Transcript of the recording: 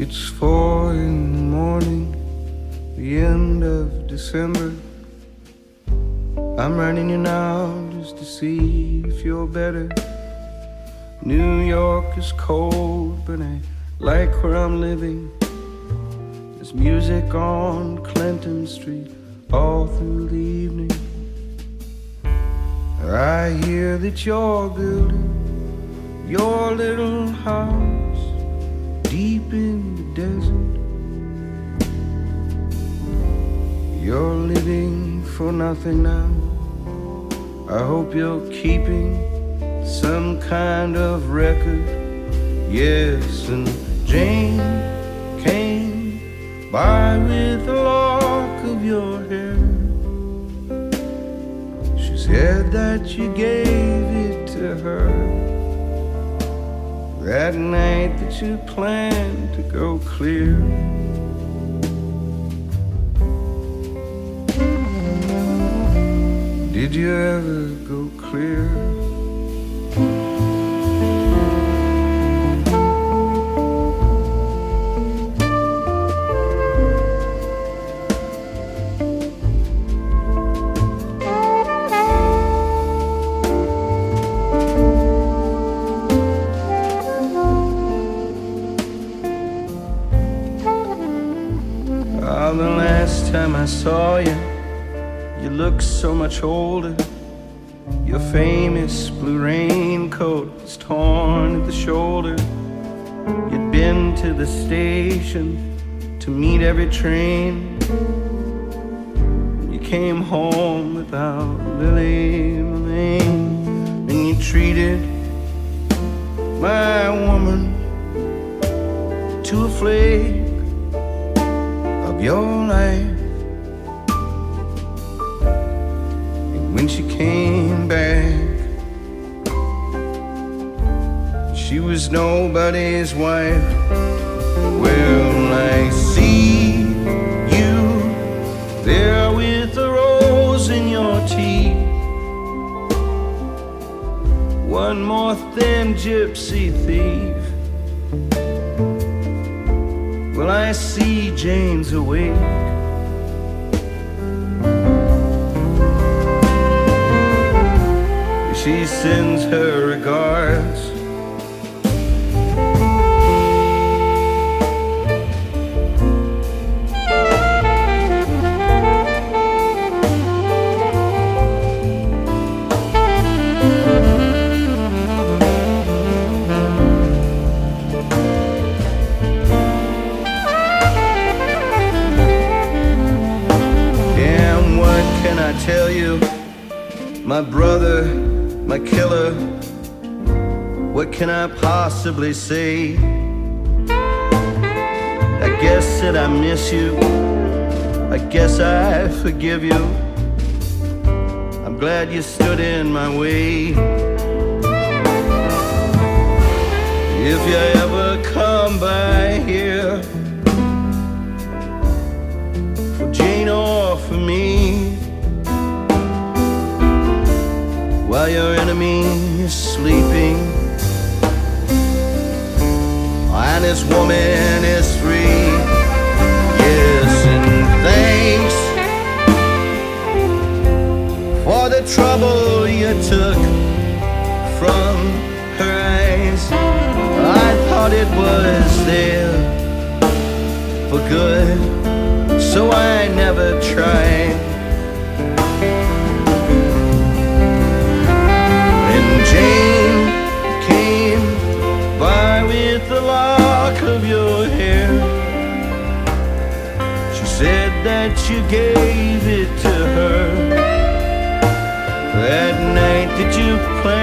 It's 4 in the morning, the end of December. I'm writing you now just to see if you're better. New York is cold, but I like where I'm living. There's music on Clinton Street all through the evening. I hear that you're building your little house deep in the desert. You're living for nothing now. I hope you're keeping some kind of record. Yes, and Jane came by with a lock of your hair. She said that you gave it to her that night that you planned to go clear. Did you ever go clear? The last time I saw you, you looked so much older. Your famous blue raincoat was torn at the shoulder. You'd been to the station to meet every train. You came home without Lily Marlene, and you treated my woman to a flake of your life. And when she came back, she was nobody's wife. Well, I see you there with a rose in your teeth, one more thin gypsy thief. Well, I see Jane's awake. She sends her regards. I tell you, my brother, my killer, what can I possibly say? I guess that I miss you, I guess I forgive you. I'm glad you stood in my way. If you ever come by here, for Jane or for me, while your enemy is sleeping and this woman is free. Yes, and thanks for the trouble you took from her eyes. I thought it was there for good, so I never tried. Jane came by with the lock of your hair. She said that you gave it to her that night that you planned